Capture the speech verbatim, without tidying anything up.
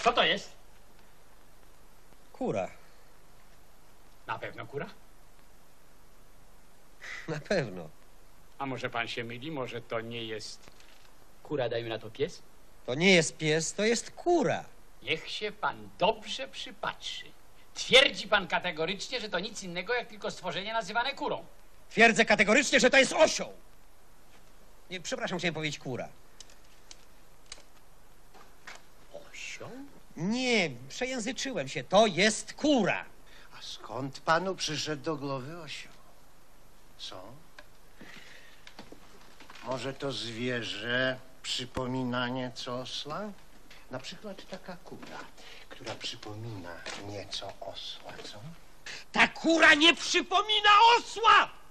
Co to jest? Kura. Na pewno kura? Na pewno. A może pan się myli? Może to nie jest kura, dajmy na to pies? To nie jest pies, to jest kura. Niech się pan dobrze przypatrzy. Twierdzi pan kategorycznie, że to nic innego jak tylko stworzenie nazywane kurą. Twierdzę kategorycznie, że to jest osioł. Nie, przepraszam, chciałem powiedzieć kura. Osioł? Nie, przejęzyczyłem się. To jest kura. A skąd panu przyszedł do głowy osioł? Co? Może to zwierzę przypomina nieco osła? Na przykład taka kura, która przypomina nieco osła, co? Ta kura nie przypomina osła!